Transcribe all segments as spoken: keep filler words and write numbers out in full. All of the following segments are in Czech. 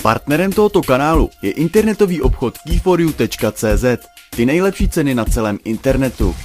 Partnerem tohoto kanálu je internetový obchod key for you tečka cé zet. Ty nejlepší ceny na celém internetu.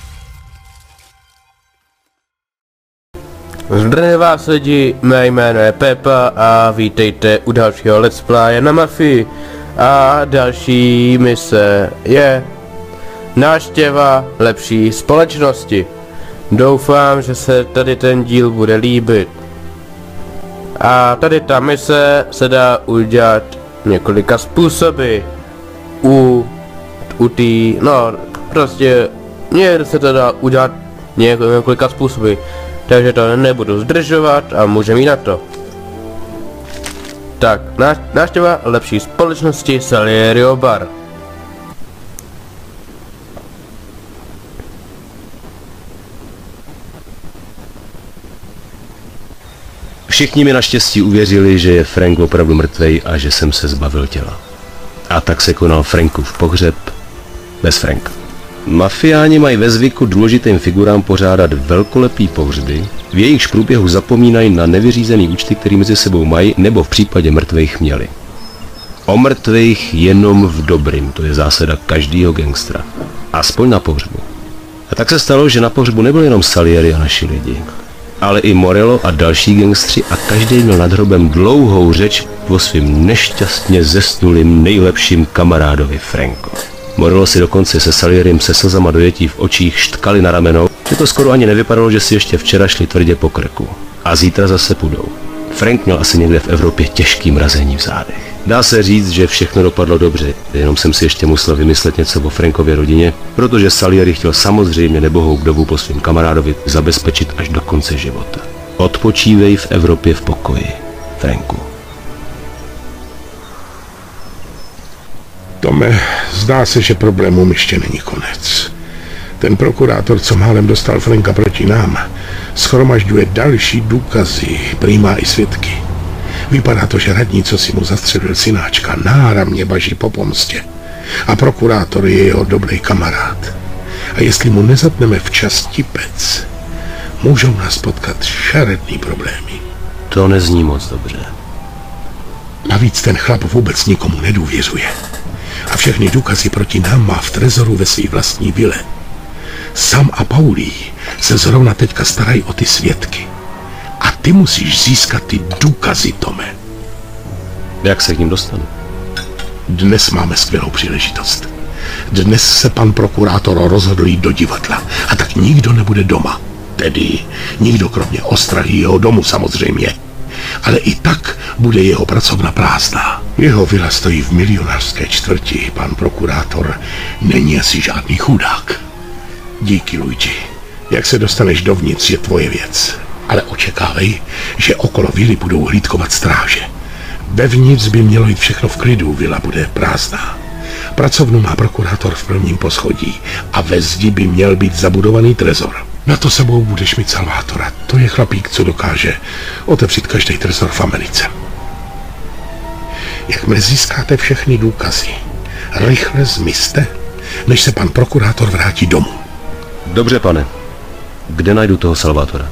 Zdravím vás lidi, mé jméno je Pepa a vítejte u dalšího let's playe na Mafii. A další mise je návštěva lepší společnosti. Doufám, že se tady ten díl bude líbit. A tady ta mise se dá udělat několika způsoby. U, u tý, no prostě, mě se to dá udělat několika způsoby. Takže to nebudu zdržovat a můžeme jít na to. Tak, návštěva lepší společnosti Salieriho bar. Všichni mi naštěstí uvěřili, že je Frank opravdu mrtvej a že jsem se zbavil těla. A tak se konal Frankův pohřeb bez Franka. Mafiáni mají ve zvyku důležitým figurám pořádat velkolepý pohřby, v jejichž průběhu zapomínají na nevyřízený účty, který mezi sebou mají, nebo v případě mrtvejch měli. O mrtvejch jenom v dobrým, to je zásada každýho gangstra. Aspoň na pohřbu. A tak se stalo, že na pohřbu nebyl jenom Salieri a naši lidi, ale i Morello a další gangstři a každý měl nad hrobem dlouhou řeč o svým nešťastně zesnulým nejlepším kamarádovi Franku. Morello si dokonce se Salierim se slzama dojetí v očích štkali na ramenou, že to skoro ani nevypadalo, že si ještě včera šli tvrdě po krku. A zítra zase půjdou. Frank měl asi někde v Evropě těžký mrazení v zádech. Dá se říct, že všechno dopadlo dobře, jenom jsem si ještě musel vymyslet něco o Frankově rodině, protože Salieri chtěl samozřejmě nebohou vdovu po svým kamarádovi zabezpečit až do konce života. Odpočívej v Evropě v pokoji, Franku. Tome, zdá se, že problémům ještě není konec. Ten prokurátor, co málem dostal Franka proti nám, shromažďuje další důkazy, prý má i svědky. Vypadá to, že radní, co si mu zastřelil synáčka, náramně baží po pomstě. A prokurátor je jeho dobrý kamarád. A jestli mu nezatneme včas tipec, můžou nás potkat šaredný problémy. To nezní moc dobře. Navíc ten chlap vůbec nikomu nedůvěřuje. A všechny důkazy proti nám má v trezoru ve své vlastní vile. Sam a Paulí se zrovna teďka starají o ty svědky. A ty musíš získat ty důkazy, Tome. Jak se k ním dostanu? Dnes máme skvělou příležitost. Dnes se pan prokurátor rozhodl jít do divadla. A tak nikdo nebude doma. Tedy nikdo kromě ostrahy jeho domu samozřejmě. Ale i tak bude jeho pracovna prázdná. Jeho vila stojí v milionářské čtvrti. Pan prokurátor není asi žádný chudák. Díky, Luigi. Jak se dostaneš dovnitř, je tvoje věc. Ale očekávej, že okolo vily budou hlídkovat stráže. Vevnitř by mělo jít všechno v klidu, vila bude prázdná. Pracovnu má prokurátor v prvním poschodí a ve zdi by měl být zabudovaný trezor. Na to sebou budeš mít Salvátora. To je chlapík, co dokáže otevřít každý trezor v Americe. Jakmile získáte všechny důkazy, rychle zmizte, než se pan prokurátor vrátí domů. Dobře, pane. Kde najdu toho Salvátora?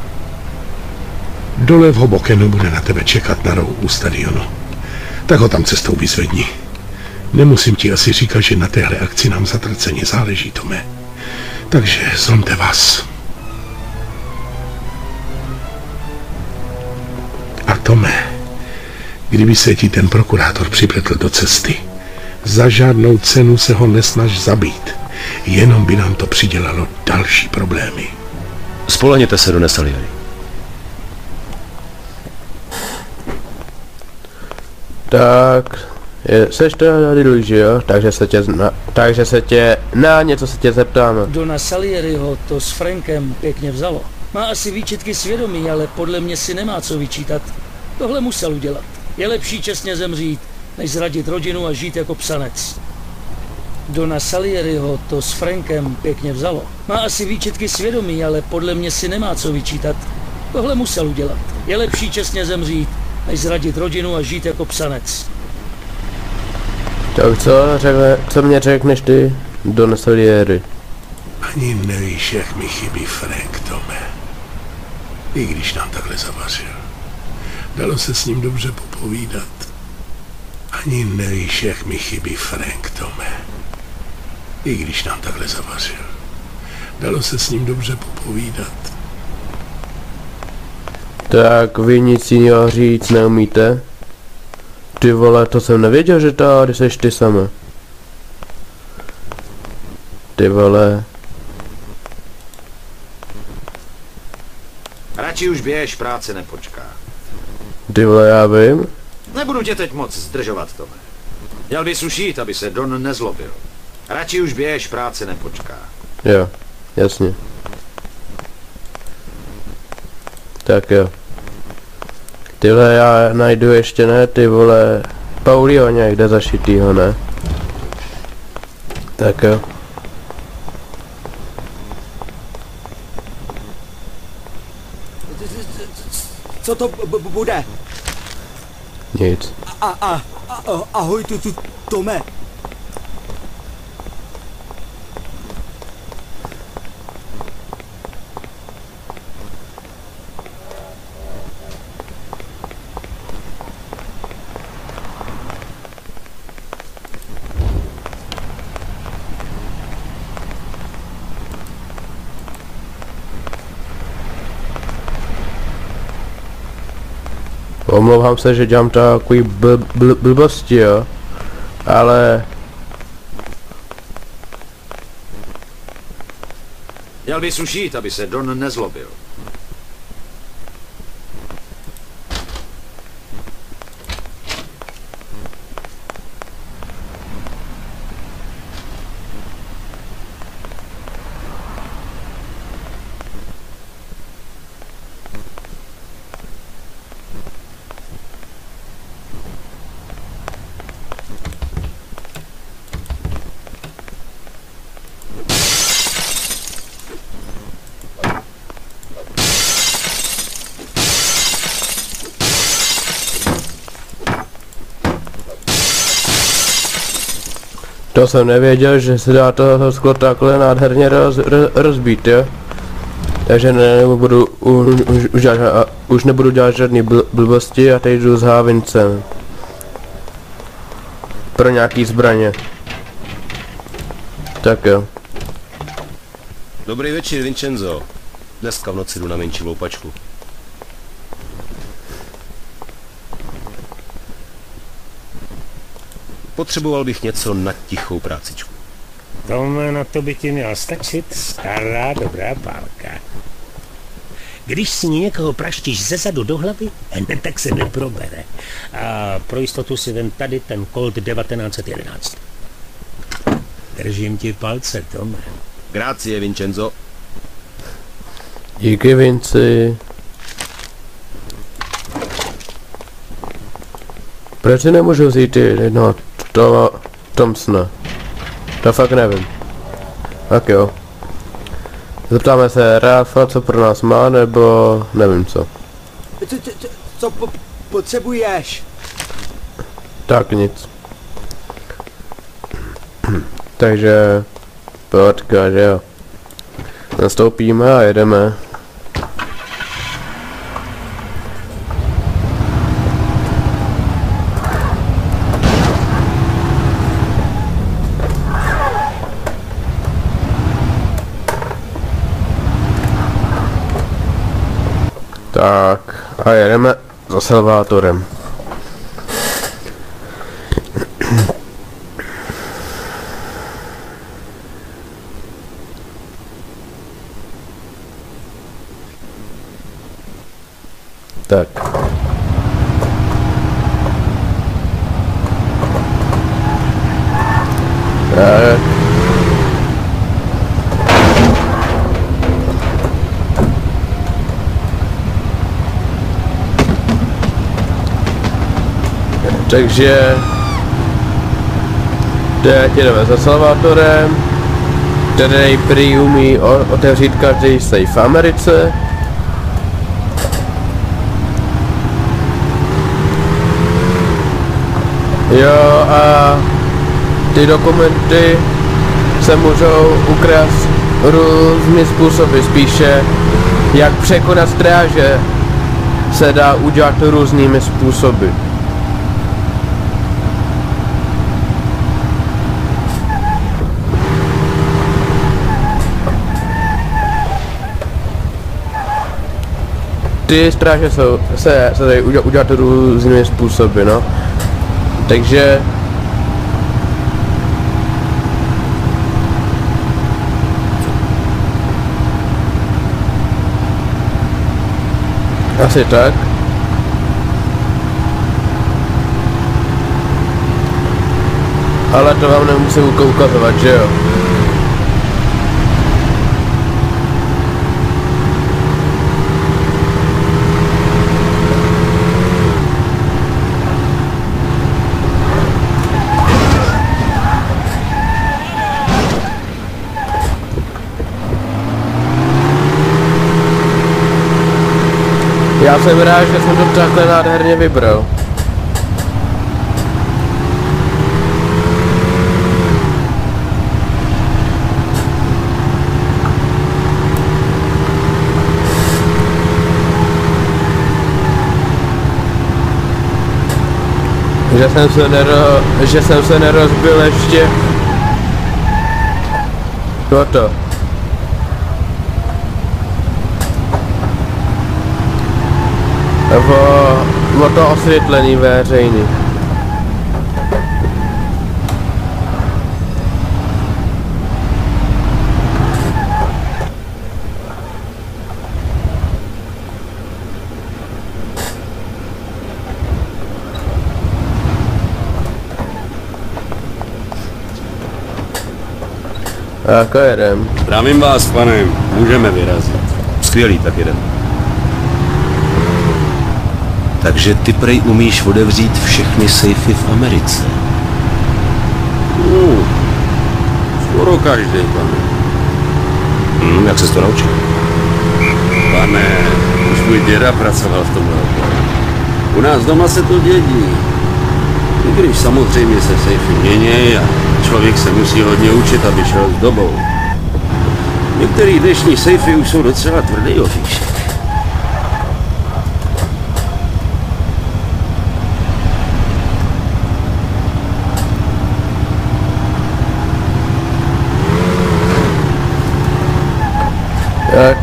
Dole v Hobokenu bude na tebe čekat na rohu u stadionu. Tak ho tam cestou vyzvedni. Nemusím ti asi říkat, že na téhle akci nám zatraceně záleží, Tome. Takže zlomte vás. A Tome, kdyby se ti ten prokurátor připletl do cesty, za žádnou cenu se ho nesnaž zabít. Jenom by nám to přidělalo další problémy. Spolehněte se, Done Salieri. Tak, je, seš to tady, Luigi, jo? Takže se tě, na, takže se tě, na něco se tě zeptáme. Dona Salieriho to s Frankem pěkně vzalo. Má asi výčitky svědomí, ale podle mě si nemá co vyčítat. Tohle musel udělat. Je lepší čestně zemřít, než zradit rodinu a žít jako psanec. Dona Salieriho to s Frankem pěkně vzalo. Má asi výčitky svědomí, ale podle mě si nemá co vyčítat. Tohle musel udělat. Je lepší čestně zemřít, než zradit rodinu a žít jako psanec. Tak co, řekne, co mě řekneš ty, Done Salieri? Ani nevíš, jak mi chybí Frank, Tome. I když nám takhle zavařil. Dalo se s ním dobře popovídat. Ani nevíš, jak mi chybí Frank, Tome. I když nám takhle zavařil. Dalo se s ním dobře popovídat. Tak vy nic jiného říct neumíte? Ty vole, to jsem nevěděl, že tady seš ty sama. Ty vole. Radši už běž, práce nepočká. Ty vole, já vím. Nebudu tě teď moc zdržovat, Tome. Měl bys už jít, aby se Don nezlobil. Radši už běž, práce nepočká. Jo, jasně. Tak jo. Tyhle já najdu ještě ne, ty vole, Paulího někde zašitýho, ne? Tak jo. Co to b- b- bude? Nic. A, a, a, ahoj, tu, tu, Tome. Omlouvám se, že dělám takový bl bl blbosti, jo. Ale... Měl bys už jít, aby se Don nezlobil. To jsem nevěděl, že se dá toho sklo takhle nádherně roz, roz, rozbít, jo. Takže ne, nebudu, už, už, dělat, už nebudu dělat žádný bl blbosti a teď jdu s hávincem. Pro nějaký zbraně. Tak jo. Dobrý večer, Vincenzo. Dneska v noci jdu na menší loupačku. Potřeboval bych něco na tichou prácičku. Tome, na to by ti měla stačit stará dobrá pálka. Když si někoho praštíš ze zadu do hlavy, hned tak se neprobere. A pro jistotu si vem tady ten Colt devatenáct set jedenáct. Držím ti palce, Tome. Grazie, Vincenzo. Díky, Vinci. Proč si nemůžu vzít jednoho toho Thompsona? To fakt nevím. Tak jo. Zeptáme se Ralfa, co pro nás má, nebo nevím co. Co, co, co, co po, potřebuješ? Tak nic. Takže... Pohodka, že jo. Nastoupíme a jedeme. Tak, a jedeme za Salvátorem. Tak. Tak. Takže teď jdeme za Salvátorem, který prý umí otevřít každý safe v Americe. Jo, a ty dokumenty se můžou ukrást různými způsoby, spíše jak překonat stráže se dá udělat různými způsoby. ty stráže jsou, se, se tady udělat, udělat různými způsoby, no. Takže... Asi tak. Ale to vám nemusím ukazovat, že jo? Já jsem rád, že jsem to takhle nádherně vybral. Že jsem se nero, že jsem se nerozbil ještě. Toto. O, o to osvětlení veřejný. Jako jedem. Zdravím vás, pane, můžeme vyrazit. Skvělý, tak jedem. Takže ty prej umíš otevřít všechny sejfy v Americe. Uh, skoro každý, pane. Hmm, jak ses to naučil? Pane, už můj děda pracoval v tomhle oboru. U nás doma se to dědí. I když samozřejmě se sejfy mění a člověk se musí hodně učit, aby šel s dobou. Některý dnešní sejfy už jsou docela tvrdý ofíšek. Tak.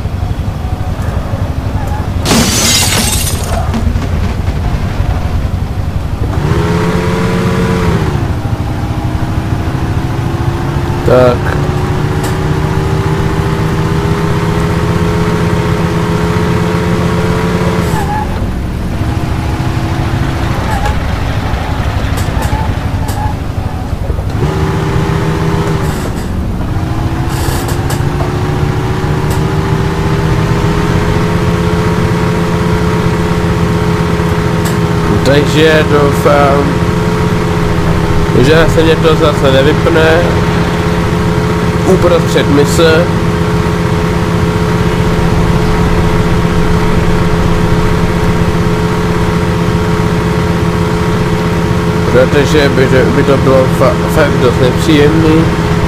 Tak. Takže doufám, že se mě to zase nevypne uprostřed mise. Protože by, by to bylo fa fakt dost nepříjemný.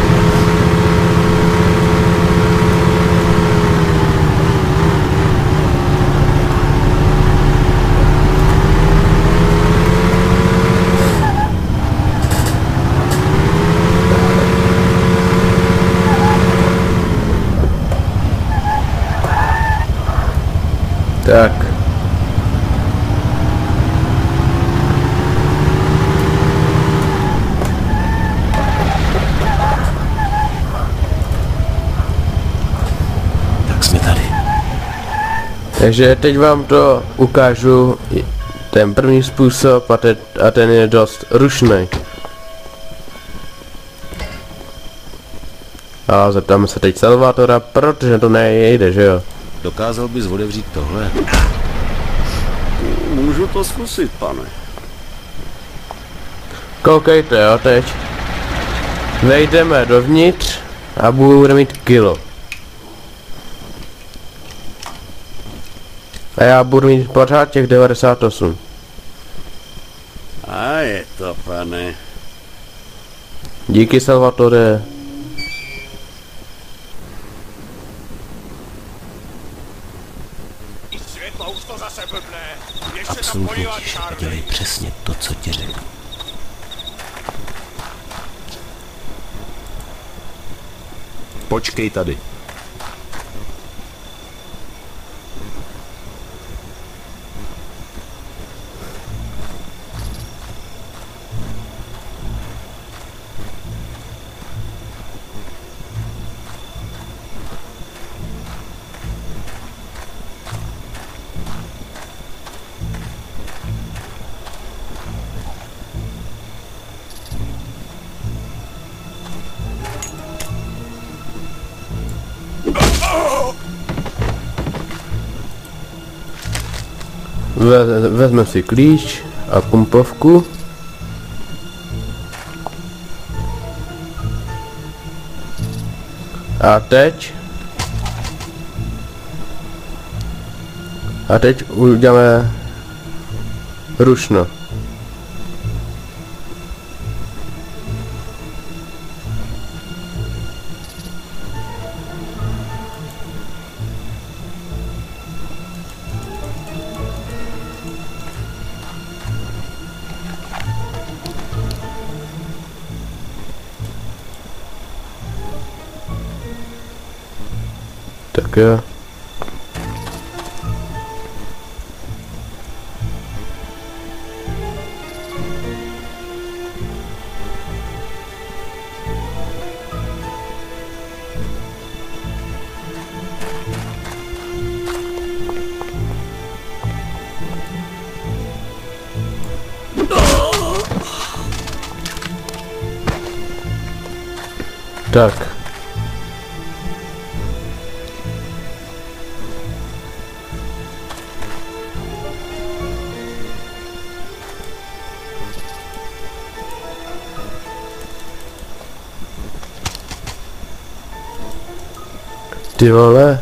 Tak. Tak jsme tady. Takže teď vám to ukážu, ten první způsob a, te, a ten je dost rušný. A zeptáme se teď Salvatora, protože to nejde, že jo? Dokázal bys otevřít tohle? Můžu to zkusit, pane. Koukejte, jo, teď. Vejdeme dovnitř a bude mít kilo. A já budu mít pořád těch devadesát osm. A je to, pane. Díky, Salvatore. Absolutně tiše a dělej přesně to, co ti řeknu. Počkej tady. Ve, vezmeme si klíč a pumpovku. A teď A teď uděláme rušno. Tak jo. Tak. Ty vole.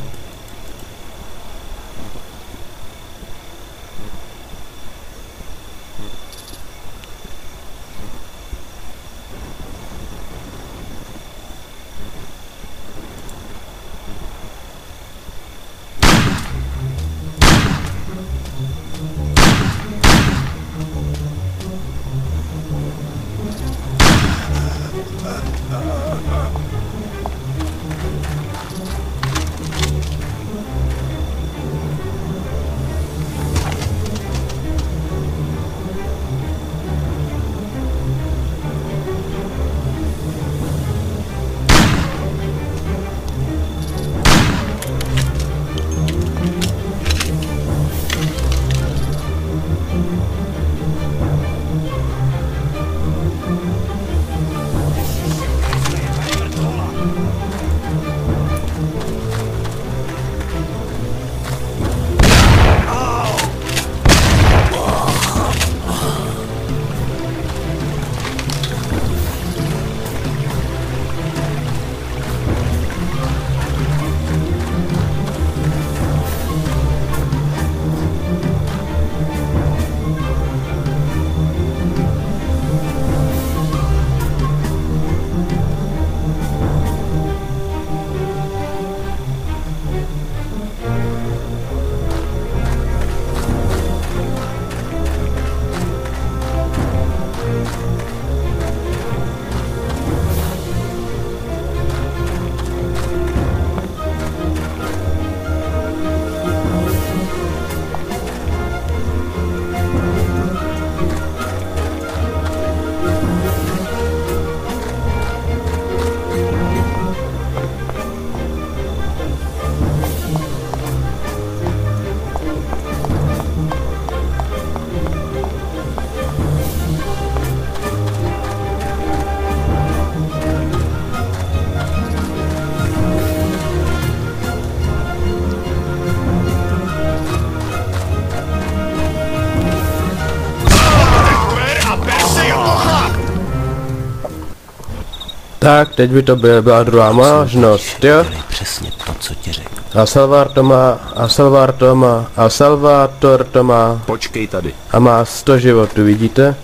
Tak, teď by to byla, byla druhá možnost, jo? Přesně to, co ti řekl. A Salvar to má, a Salvar to má, a Salvator to má. Počkej tady. A má sto životů, vidíte?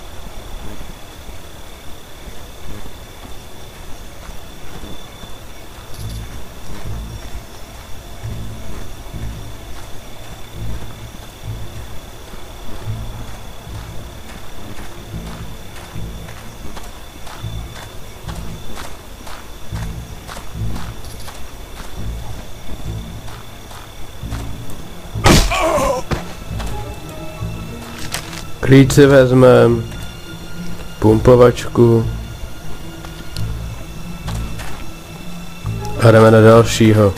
Klíč si vezmem, pumpovačku a jdeme na dalšího.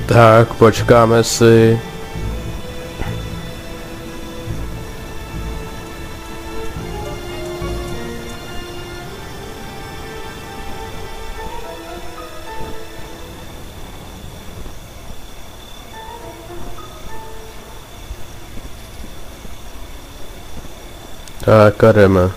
Tak, počkáme si. Tak a jdeme.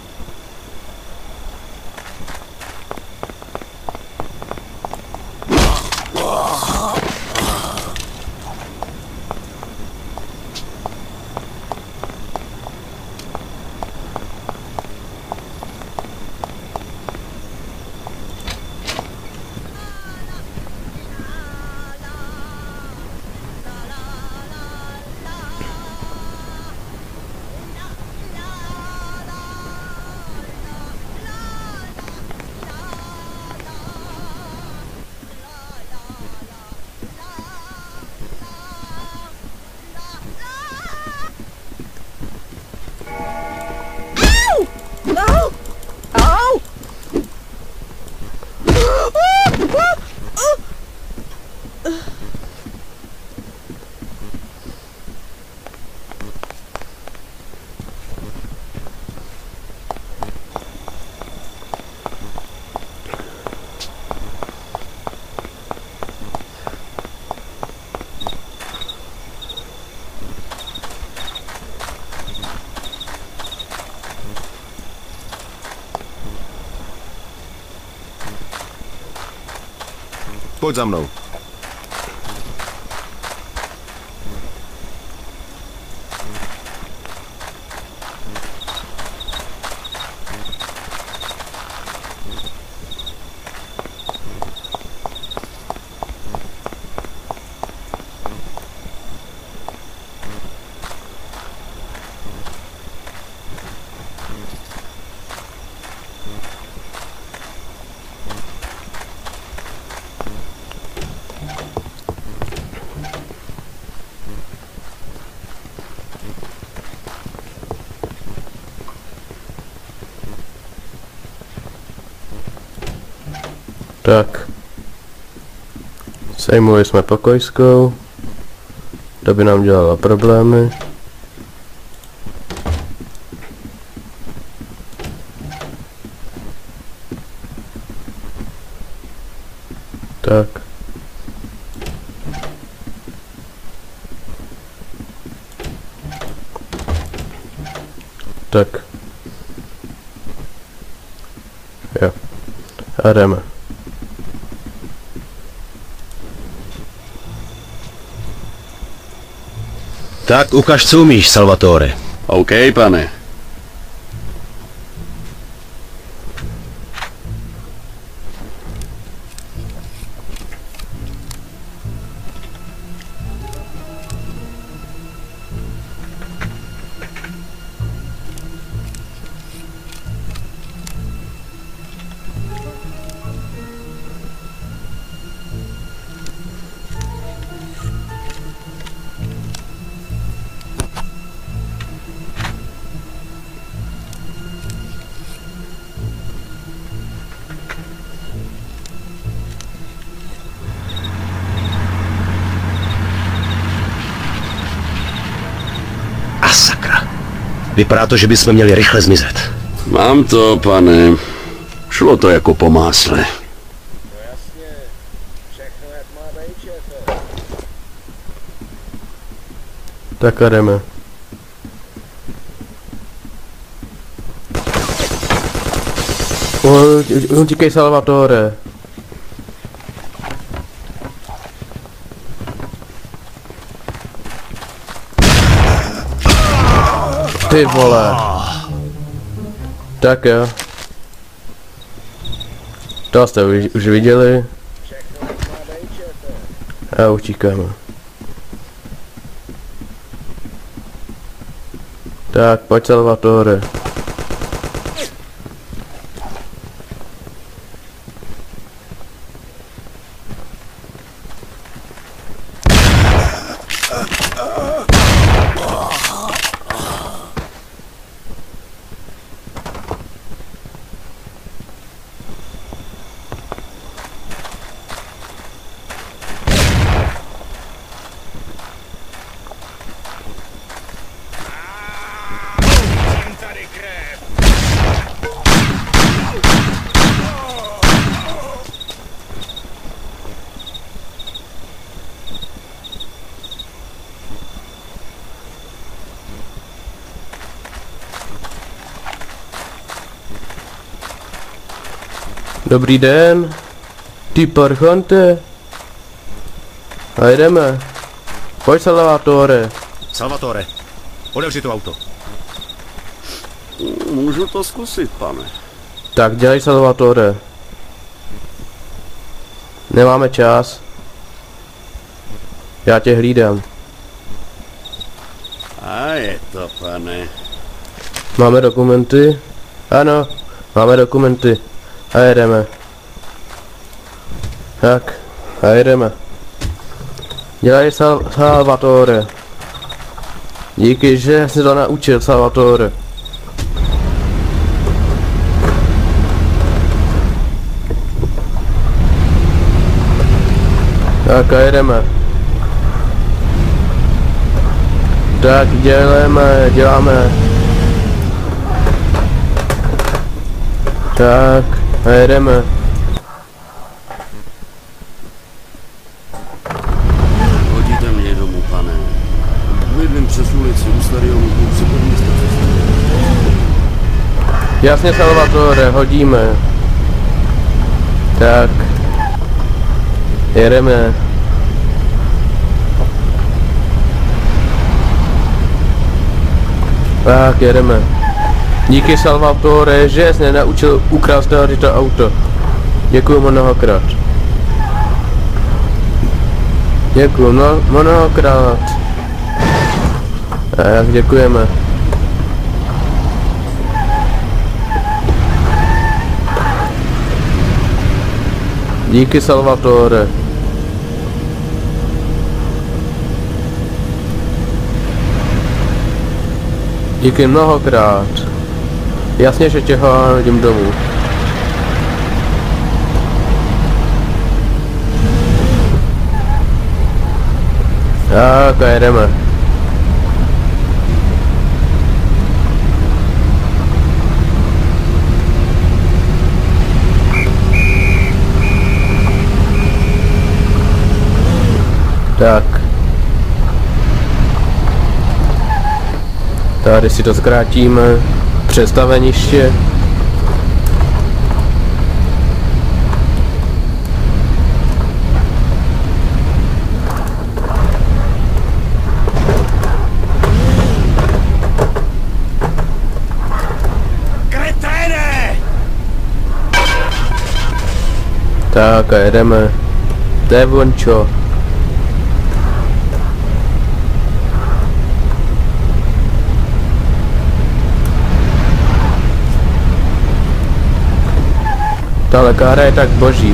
Pojď za mnou. Tak. Sejmuli jsme pokojskou. To by nám dělalo problémy. Tak. Tak. Jo. A jdeme. Tak ukaž, co umíš, Salvatore. OK, pane. Vypadá to, že bychom měli rychle zmizet. Mám to, pane. Šlo to jako po másle. Tak a jdeme. Utíkej, Salvatore. Ty vole. Tak jo. To jste už, už viděli. A utíkáme. Tak, pojď, Salvatore. Dobrý den. Ty parchante. A jdeme. Pojď, Salvatore. Salvatore, otevři to auto. Můžu to zkusit, pane. Tak dělej, Salvatore. Nemáme čas. Já tě hlídám. A je to, pane. Máme dokumenty? Ano, máme dokumenty. A jedeme. Tak, a jedeme. Dělej, Sal Salvatore. Díky, že jsi to naučil, Salvatore. Tak a jedeme. Tak děláme, děláme. Tak a jedeme. Hodíte mě domů, pane. Bydlím přes ulici u starého kluci pod města. Jasně, Salvatore, hodíme. Tak. Jedeme. Tak, jedeme. Díky, Salvatore, že jsi nenaučil ukrást tady to auto. Děkuju mnohokrát. Děkuju no, mnohokrát. Tak, děkujeme. Díky, Salvatore. Díky mnohokrát. Jasně, že tě hodím domů. Tak a jedeme. Tak. Tady si to zkrátíme. Přestaveniště. Kreténe! Tak a jedeme. To je vončo. Ta lékára je tak boží.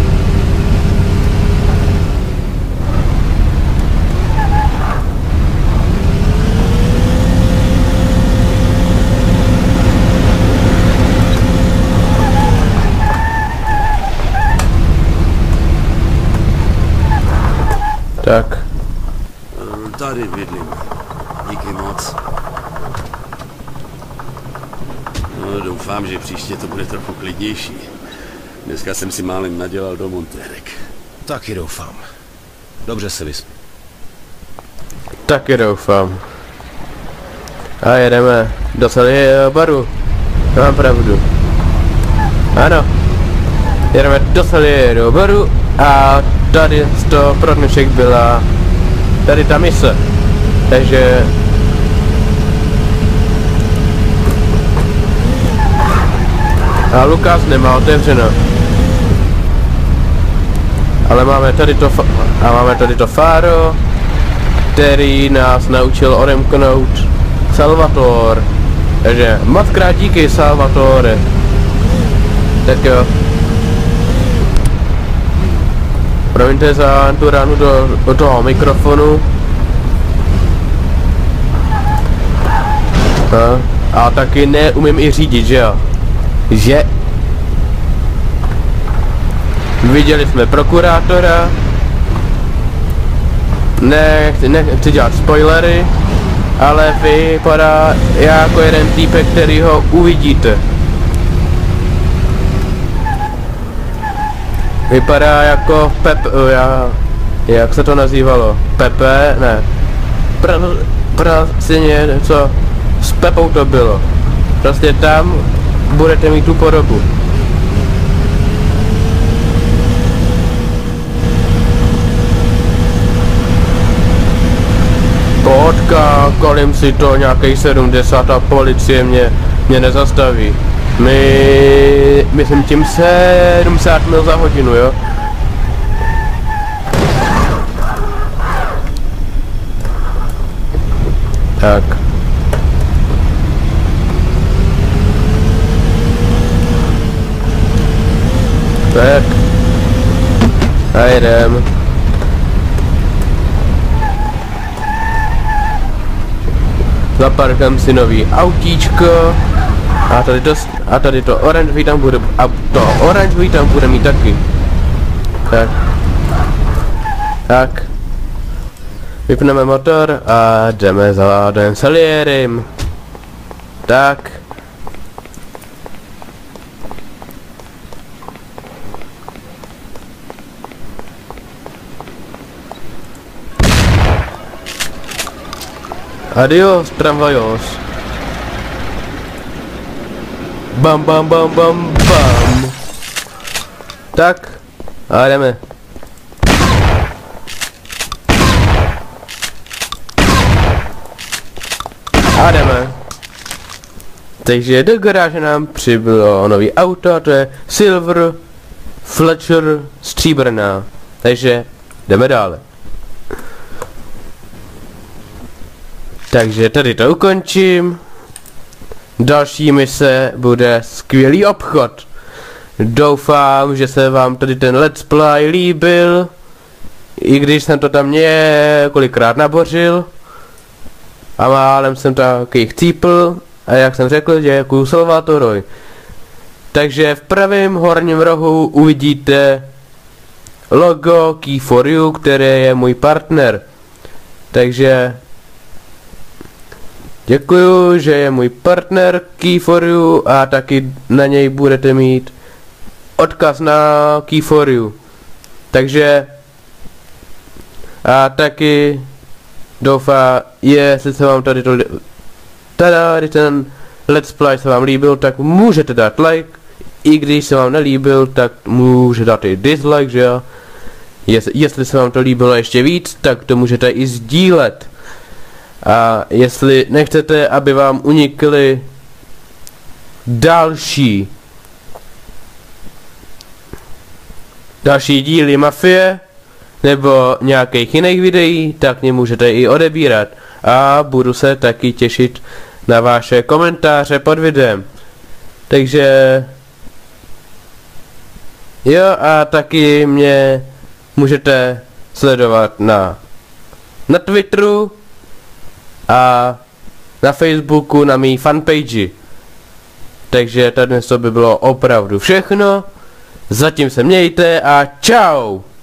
Tak. Tady bydlím. Díky moc. No, doufám, že příště to bude trochu klidnější. Dneska jsem si málem nadělal do montérek. Taky doufám. Dobře se vysp. Taky doufám. A jedeme do celého baru. Mám pravdu. Ano. Jedeme do celého baru a tady to pro dnešek byla tady ta mise. Takže a Lukas nemá otevřeno. Ale máme tady to a máme tady to fáro, který nás naučil odemknout Salvatore. Takže moc krát díky, Salvatore. Tak jo. Promiňte za tu ránu do, do toho mikrofonu. A, a taky neumím i řídit, že jo? Že? Viděli jsme prokurátora. Ne, nechci dělat spoilery, ale vypadá jako jeden týpek, který ho uvidíte. Vypadá jako Pep, já, jak se to nazývalo? Pepe? Ne. Pr- prostě něco s Pepou to bylo. Prostě tam budete mít tu podobu. zpomalím si to nějaký sedmdesát a policie mě, mě nezastaví. My, myslím tím sedmdesát mil za hodinu, jo? Tak. Tak. A jedem. Zaparkám si nový autíčko. A tady to, a tady to oranžový tam bude, a to oranžový tam bude mít taky. Tak. Tak. Vypneme motor a jdeme za Dan Salierim. Tak. Adios, tramvajos. Bam, bam, bam, bam, bam. Tak. A jdeme. A jdeme. Takže do garáže nám přibylo nový auto, a to je Silver Fletcher stříbrná. Takže jdeme dále. Takže tady to ukončím. Další mise bude skvělý obchod. Doufám, že se vám tady ten let's play líbil. I když jsem to tam několikrát nabořil. A málem jsem taky chcípl. A jak jsem řekl, děkuju Salvatorovi. Takže v pravém horním rohu uvidíte logo Key for You, který je můj partner. Takže děkuju, že je můj partner Key for You a taky na něj budete mít odkaz na Key for You. Takže a taky doufám, jestli se vám tady to tady ten let's play se vám líbil, tak můžete dát like. I když se vám nelíbil, tak můžete dát i dislike, že jo. Jest, jestli se vám to líbilo ještě víc, tak to můžete i sdílet. A jestli nechcete, aby vám unikly další další díly Mafie nebo nějakých jiných videí, tak mě můžete i odebírat. A budu se taky těšit na vaše komentáře pod videem. Takže jo, a taky mě můžete sledovat na na Twitteru a na Facebooku na mý fanpage. Takže tady dnes to by bylo opravdu všechno. Zatím se mějte a čau!